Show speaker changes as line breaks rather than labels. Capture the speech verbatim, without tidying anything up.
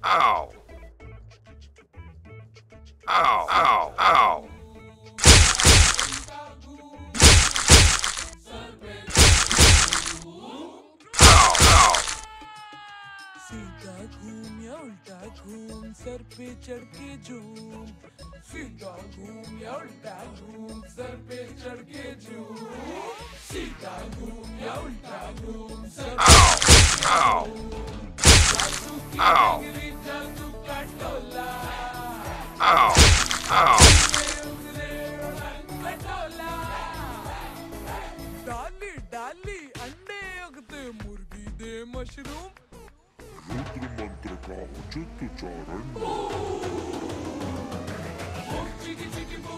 Ow! Ow! Ow! Ow!
सीधा घूम या उल्टा घूम सर पे चढ़ के झूम सीधा घूम या उल्टा घूम सर पे चढ़ के झूम सीधा घूम या उल्टा घूम सर पे जादू की नगरी जादू का टोला डाली डाली अंडे उगते मुर्गी दे मशरूम
रुद्र मंत्र का उचित उच्चारण।